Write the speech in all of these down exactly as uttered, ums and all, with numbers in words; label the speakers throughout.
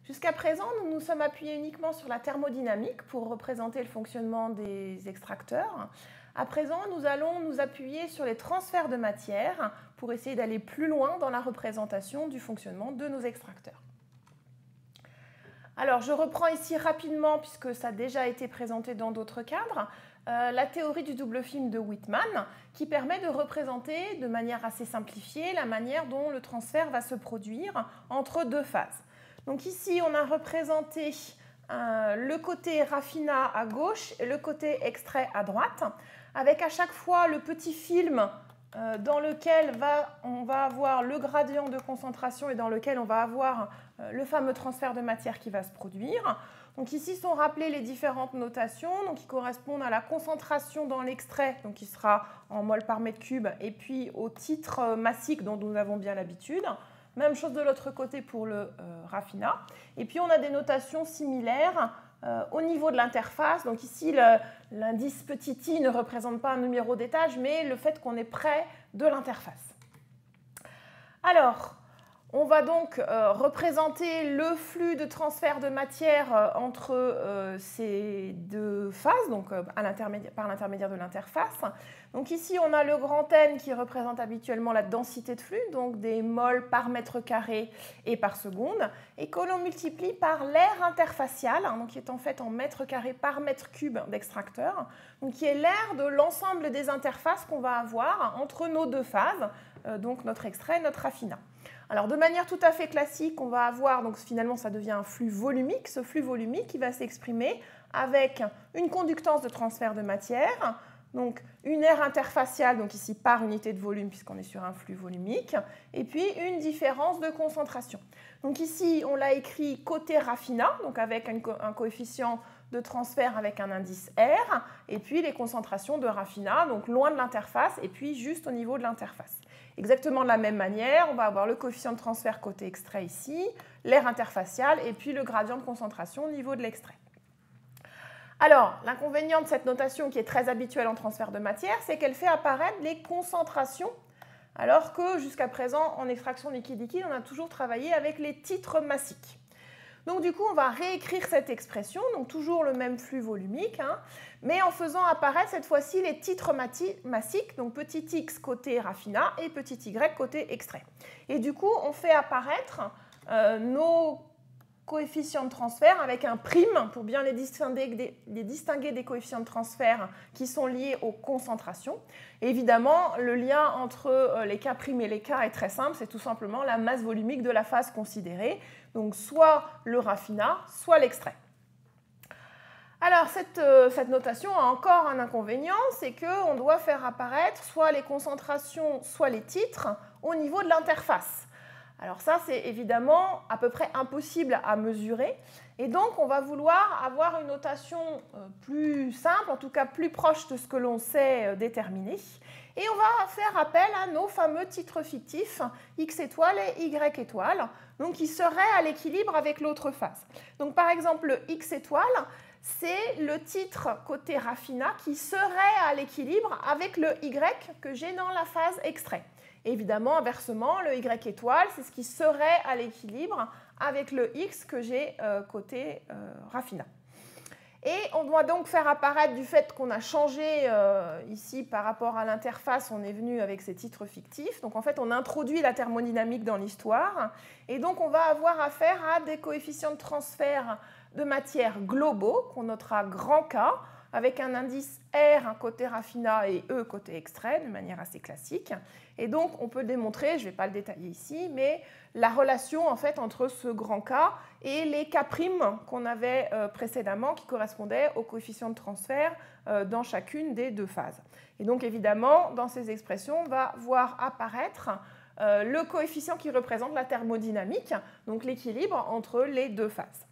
Speaker 1: Jusqu'à présent, nous nous sommes appuyés uniquement sur la thermodynamique pour représenter le fonctionnement des extracteurs. À présent, nous allons nous appuyer sur les transferts de matière pour essayer d'aller plus loin dans la représentation du fonctionnement de nos extracteurs. Alors, je reprends ici rapidement, puisque ça a déjà été présenté dans d'autres cadres, euh, la théorie du double film de Whitman, qui permet de représenter de manière assez simplifiée la manière dont le transfert va se produire entre deux phases. Donc ici, on a représenté euh, le côté raffinat à gauche et le côté extrait à droite, avec à chaque fois le petit film euh, dans lequel va, on va avoir le gradient de concentration et dans lequel on va avoir euh, le fameux transfert de matière qui va se produire. Donc ici sont rappelées les différentes notations donc qui correspondent à la concentration dans l'extrait, donc qui sera en mol par mètre cube, et puis au titre massique dont nous avons bien l'habitude. Même chose de l'autre côté pour le euh, raffinat. Et puis on a des notations similaires euh, au niveau de l'interface. Donc ici, l'indice petit i ne représente pas un numéro d'étage, mais le fait qu'on est près de l'interface. Alors, on va donc euh, représenter le flux de transfert de matière euh, entre euh, ces deux phases, donc euh, à par l'intermédiaire de l'interface. Donc ici, on a le grand N qui représente habituellement la densité de flux, donc des moles par mètre carré et par seconde, et que l'on multiplie par l'air interfacial, hein, donc qui est en fait en mètre carré par mètre cube d'extracteur, donc qui est l'air de l'ensemble des interfaces qu'on va avoir entre nos deux phases, euh, donc notre extrait et notre raffinat. Alors, de manière tout à fait classique, on va avoir, donc finalement ça devient un flux volumique, ce flux volumique qui va s'exprimer avec une conductance de transfert de matière, donc une aire interfaciale, donc ici par unité de volume puisqu'on est sur un flux volumique, et puis une différence de concentration. Donc ici, on l'a écrit côté raffinat, donc avec un, co un coefficient de transfert avec un indice R, et puis les concentrations de raffinat, donc loin de l'interface, et puis juste au niveau de l'interface. Exactement de la même manière, on va avoir le coefficient de transfert côté extrait ici, l'air interfacial, et puis le gradient de concentration au niveau de l'extrait. Alors, l'inconvénient de cette notation qui est très habituelle en transfert de matière, c'est qu'elle fait apparaître les concentrations, alors que jusqu'à présent, en extraction liquide-liquide, on a toujours travaillé avec les titres massiques. Donc du coup, on va réécrire cette expression, donc toujours le même flux volumique, hein, mais en faisant apparaître cette fois-ci les titres massiques, donc petit x côté raffinat et petit y côté extrait. Et du coup, on fait apparaître euh, nos coefficients de transfert avec un prime pour bien les distinguer, des, les distinguer des coefficients de transfert qui sont liés aux concentrations. Et évidemment, le lien entre les K' et les K est très simple, c'est tout simplement la masse volumique de la phase considérée, donc soit le raffinat, soit l'extrait. Alors, cette, euh, cette notation a encore un inconvénient, c'est qu'on doit faire apparaître soit les concentrations, soit les titres au niveau de l'interface. Alors ça, c'est évidemment à peu près impossible à mesurer. Et donc, on va vouloir avoir une notation plus simple, en tout cas plus proche de ce que l'on sait déterminer. Et on va faire appel à nos fameux titres fictifs, X étoile et Y étoile, donc qui seraient à l'équilibre avec l'autre phase. Donc par exemple, le X étoile, c'est le titre côté raffinat qui serait à l'équilibre avec le Y que j'ai dans la phase extrait. Évidemment, inversement, le Y étoile, c'est ce qui serait à l'équilibre avec le X que j'ai euh, côté euh, raffinat. Et on doit donc faire apparaître du fait qu'on a changé euh, ici par rapport à l'interface, on est venu avec ces titres fictifs. Donc en fait, on introduit la thermodynamique dans l'histoire. Et donc on va avoir affaire à des coefficients de transfert de matière globaux, qu'on notera grand K, avec un indice R côté raffinat et E côté extrait, de manière assez classique. Et donc, on peut démontrer, je ne vais pas le détailler ici, mais la relation en fait, entre ce grand K et les K' qu'on avait euh, précédemment, qui correspondaient au coefficient de transfert euh, dans chacune des deux phases. Et donc, évidemment, dans ces expressions, on va voir apparaître euh, le coefficient qui représente la thermodynamique, donc l'équilibre entre les deux phases.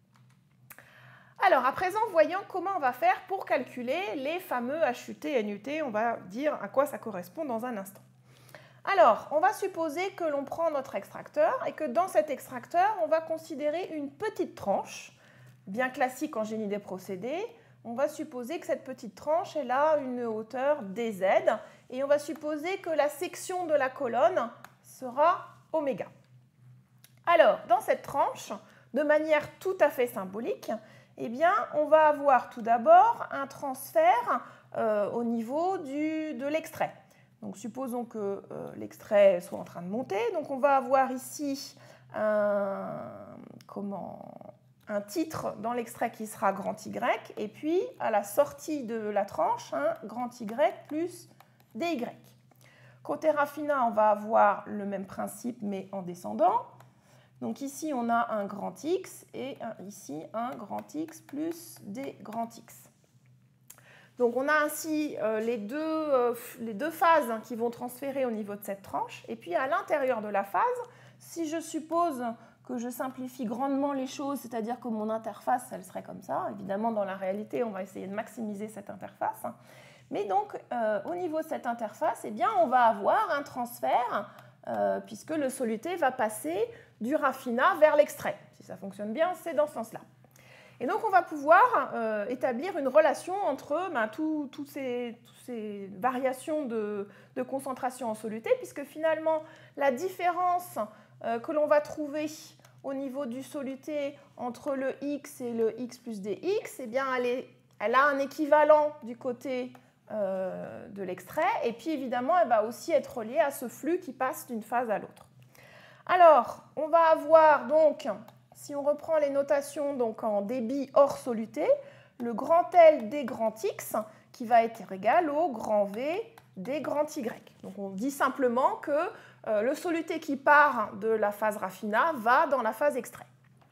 Speaker 1: Alors, à présent, voyons comment on va faire pour calculer les fameux H U T, N U T. On va dire à quoi ça correspond dans un instant. Alors, on va supposer que l'on prend notre extracteur et que dans cet extracteur, on va considérer une petite tranche, bien classique en génie des procédés. On va supposer que cette petite tranche, elle a une hauteur D Z et on va supposer que la section de la colonne sera oméga. Alors, dans cette tranche, de manière tout à fait symbolique, eh bien, on va avoir tout d'abord un transfert euh, au niveau du, de l'extrait. Donc, supposons que euh, l'extrait soit en train de monter. Donc, on va avoir ici un, comment, un titre dans l'extrait qui sera grand Y, et puis à la sortie de la tranche, un grand Y plus D Y. Côté raffinat, on va avoir le même principe, mais en descendant. Donc ici, on a un grand X et un, ici un grand X plus D grand X. Donc on a ainsi euh, les, deux, euh, les deux phases qui vont transférer au niveau de cette tranche. Et puis à l'intérieur de la phase, si je suppose que je simplifie grandement les choses, c'est-à-dire que mon interface, elle serait comme ça. Évidemment, dans la réalité, on va essayer de maximiser cette interface. Mais donc, euh, au niveau de cette interface, eh bien, on va avoir un transfert, euh, puisque le soluté va passer du raffinat vers l'extrait. Si ça fonctionne bien, c'est dans ce sens-là. Et donc, on va pouvoir euh, établir une relation entre ben, toutes ces, tout ces variations de, de concentration en soluté, puisque finalement, la différence euh, que l'on va trouver au niveau du soluté entre le X et le X plus dx, eh bien, elle, est, elle a un équivalent du côté euh, de l'extrait, et puis évidemment, elle va aussi être reliée à ce flux qui passe d'une phase à l'autre. Alors, on va avoir donc, si on reprend les notations donc en débit hors soluté, le grand L des grand X qui va être égal au grand V des grand Y. Donc on dit simplement que euh, le soluté qui part de la phase raffinat va dans la phase extrait.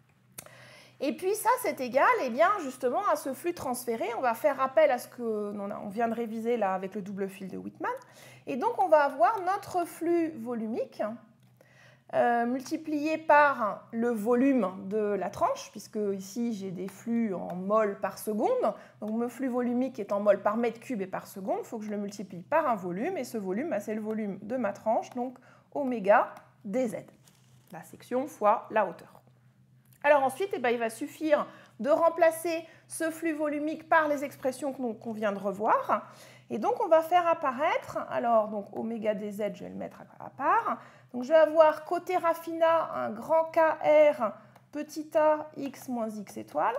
Speaker 1: Et puis ça, c'est égal eh bien, justement à ce flux transféré. On va faire appel à ce qu'on vient de réviser là avec le double fil de Whitman. Et donc on va avoir notre flux volumique Euh, multiplié par le volume de la tranche, puisque ici j'ai des flux en mol par seconde. Donc mon flux volumique est en mol par mètre cube et par seconde. Il faut que je le multiplie par un volume, et ce volume, bah, c'est le volume de ma tranche, donc oméga dz, la section fois la hauteur. Alors ensuite, eh ben, il va suffire de remplacer ce flux volumique par les expressions qu'on vient de revoir. Et donc on va faire apparaître, alors donc oméga dz, je vais le mettre à part. Donc je vais avoir côté raffinat un grand K R petit a x moins x étoile.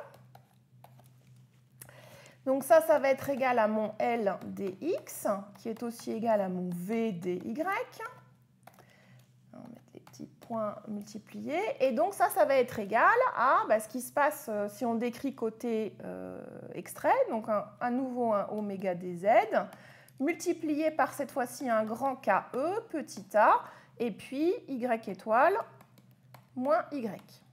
Speaker 1: Donc ça, ça va être égal à mon L dx, qui est aussi égal à mon V dy. On va mettre les petits points multipliés. Et donc ça, ça va être égal à bah, ce qui se passe euh, si on décrit côté euh, extrait, donc un, à nouveau un oméga dz, multiplié par cette fois-ci un grand K E, petit a, et puis y étoile moins y.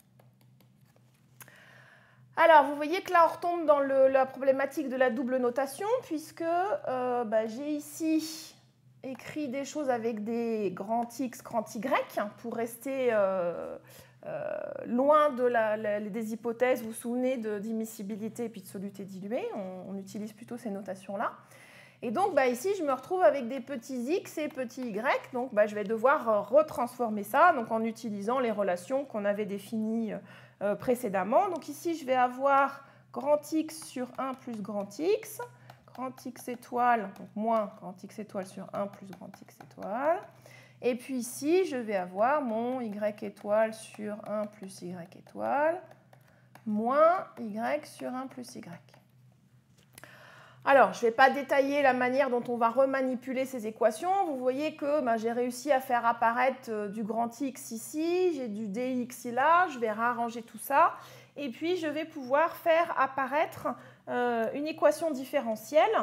Speaker 1: Alors, vous voyez que là, on retombe dans le, la problématique de la double notation, puisque euh, bah, j'ai ici écrit des choses avec des grands X, grands Y, pour rester euh, euh, loin de la, la, des hypothèses, vous vous souvenez, d'immiscibilité et puis de soluté diluée. On, on utilise plutôt ces notations-là. Et donc, bah, ici, je me retrouve avec des petits x et petits y. Donc, bah, je vais devoir retransformer ça donc, en utilisant les relations qu'on avait définies euh, précédemment. Donc, ici, je vais avoir grand X sur un plus grand X, grand X étoile, donc moins grand X étoile sur un plus grand X étoile. Et puis ici, je vais avoir mon y étoile sur un plus y étoile, moins y sur un plus y. Alors, je ne vais pas détailler la manière dont on va remanipuler ces équations. Vous voyez que ben, j'ai réussi à faire apparaître euh, du grand X ici, j'ai du dx là, je vais réarranger tout ça. Et puis, je vais pouvoir faire apparaître euh, une équation différentielle,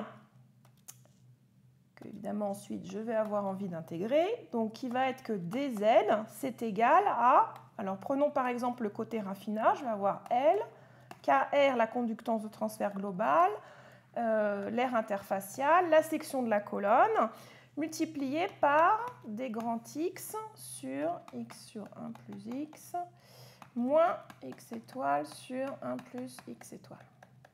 Speaker 1: que évidemment ensuite je vais avoir envie d'intégrer, donc qui va être que dz, c'est égal à, alors prenons par exemple le côté raffinat, je vais avoir L, Kr, la conductance de transfert globale, Euh, l'aire interfaciale, la section de la colonne, multipliée par des grands X sur x sur un plus x, moins x étoile sur un plus x étoile.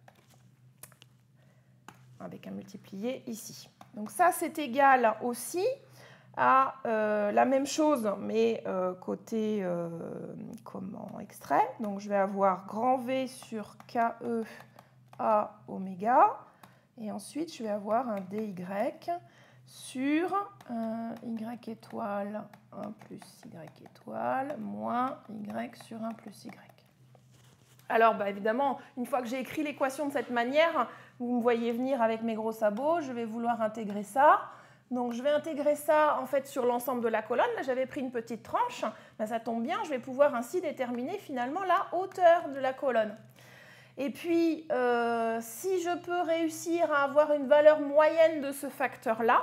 Speaker 1: Avec un multiplié ici. Donc ça, c'est égal aussi à euh, la même chose, mais euh, côté euh, comment, extrait. Donc je vais avoir grand V sur K E à oméga. Et ensuite, je vais avoir un dy sur un y étoile un plus y étoile moins y sur un plus y. Alors, bah, évidemment, une fois que j'ai écrit l'équation de cette manière, vous me voyez venir avec mes gros sabots, je vais vouloir intégrer ça. Donc, je vais intégrer ça en fait sur l'ensemble de la colonne. Là, j'avais pris une petite tranche. Ben, ça tombe bien, je vais pouvoir ainsi déterminer finalement la hauteur de la colonne. Et puis, euh, si je peux réussir à avoir une valeur moyenne de ce facteur-là,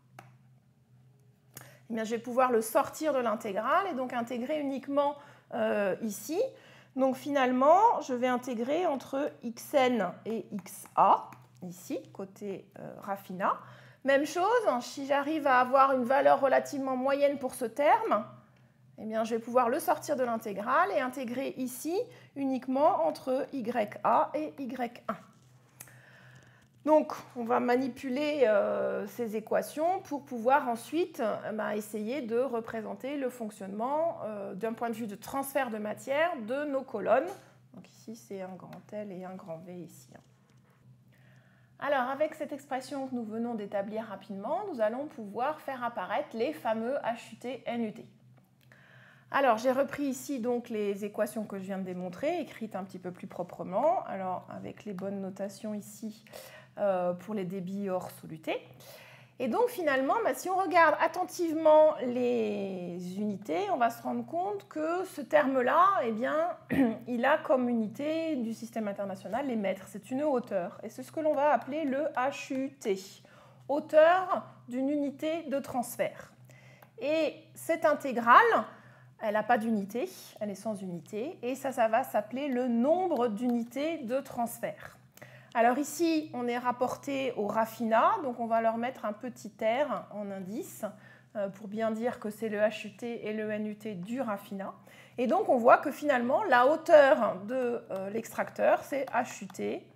Speaker 1: eh bien, je vais pouvoir le sortir de l'intégrale et donc intégrer uniquement euh, ici. Donc finalement, je vais intégrer entre xn et xa, ici, côté euh, raffinat. Même chose, si j'arrive à avoir une valeur relativement moyenne pour ce terme, eh bien, je vais pouvoir le sortir de l'intégrale et intégrer ici uniquement entre ya et y un. Donc, on va manipuler euh, ces équations pour pouvoir ensuite euh, bah, essayer de représenter le fonctionnement euh, d'un point de vue de transfert de matière de nos colonnes. Donc ici, c'est un grand L et un grand V ici. Alors, avec cette expression que nous venons d'établir rapidement, nous allons pouvoir faire apparaître les fameux H U T N U T. Alors, j'ai repris ici donc les équations que je viens de démontrer, écrites un petit peu plus proprement, alors avec les bonnes notations ici euh, pour les débits hors soluté. Et donc finalement, bah, si on regarde attentivement les unités, on va se rendre compte que ce terme-là, eh bien, il a comme unité du système international les mètres. C'est une hauteur. Et c'est ce que l'on va appeler le H U T, hauteur d'une unité de transfert. Et cette intégrale, elle n'a pas d'unité, elle est sans unité. Et ça, ça va s'appeler le nombre d'unités de transfert. Alors ici, on est rapporté au raffinat, donc on va leur mettre un petit R en indice pour bien dire que c'est le H U T et le N U T du raffinat. Et donc on voit que finalement, la hauteur de l'extracteur, c'est H U T,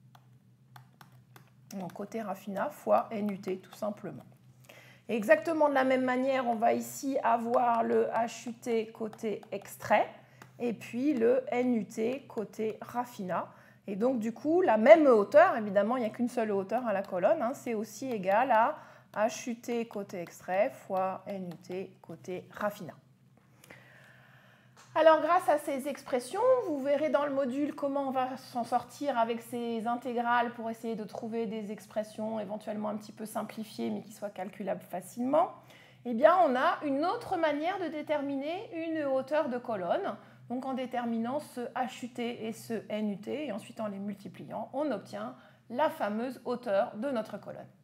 Speaker 1: donc côté raffinat, fois N U T tout simplement. Et exactement de la même manière, on va ici avoir le H U T côté extrait et puis le N U T côté raffinat. Et donc, du coup, la même hauteur, évidemment, il n'y a qu'une seule hauteur à la colonne, hein, c'est aussi égal à H U T côté extrait fois N U T côté raffinat. Alors, grâce à ces expressions, vous verrez dans le module comment on va s'en sortir avec ces intégrales pour essayer de trouver des expressions éventuellement un petit peu simplifiées, mais qui soient calculables facilement. Eh bien, on a une autre manière de déterminer une hauteur de colonne. Donc en déterminant ce H U T et ce N U T, et ensuite en les multipliant, on obtient la fameuse hauteur de notre colonne.